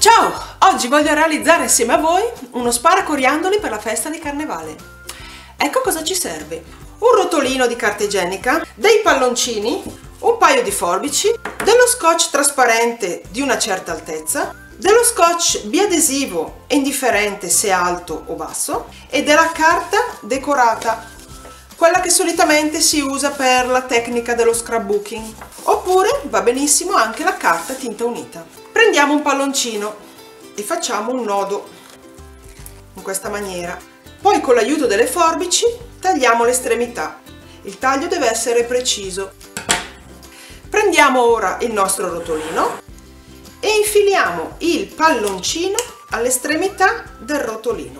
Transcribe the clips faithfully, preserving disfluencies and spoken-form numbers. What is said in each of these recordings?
Ciao! Oggi voglio realizzare insieme a voi uno sparacoriandoli per la festa di Carnevale. Ecco cosa ci serve: un rotolino di carta igienica, dei palloncini, un paio di forbici, dello scotch trasparente di una certa altezza, dello scotch biadesivo indifferente se alto o basso e della carta decorata, quella che solitamente si usa per la tecnica dello scrapbooking, oppure va benissimo anche la carta tinta unita. Prendiamo un palloncino e facciamo un nodo in questa maniera, poi con l'aiuto delle forbici tagliamo l'estremità. Il taglio deve essere preciso. Prendiamo ora il nostro rotolino e infiliamo il palloncino all'estremità del rotolino.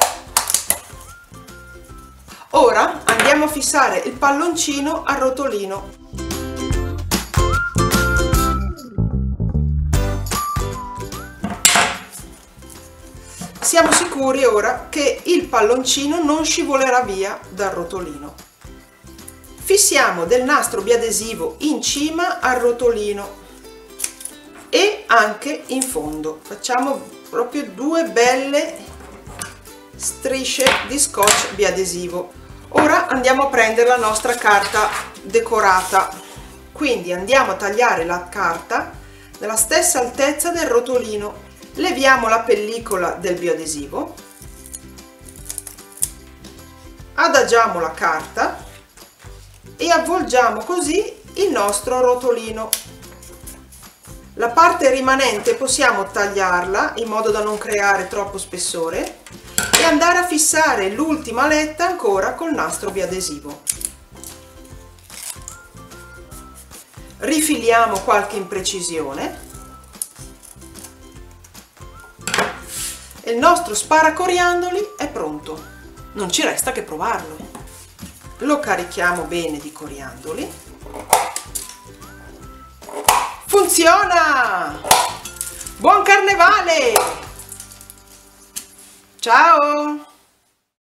Ora andiamo a fissare il palloncino al rotolino. Siamo sicuri ora che il palloncino non scivolerà via dal rotolino. Fissiamo del nastro biadesivo in cima al rotolino e anche in fondo. Facciamo proprio due belle strisce di scotch biadesivo. Ora andiamo a prendere la nostra carta decorata, quindi andiamo a tagliare la carta nella stessa altezza del rotolino. Leviamo la pellicola del biadesivo, adagiamo la carta e avvolgiamo così il nostro rotolino. La parte rimanente possiamo tagliarla in modo da non creare troppo spessore e andare a fissare l'ultima aletta ancora col nastro biadesivo. Rifiliamo qualche imprecisione e il nostro sparacoriandoli è pronto. Non ci resta che provarlo. Lo carichiamo bene di coriandoli. Funziona! Buon Carnevale! Ciao!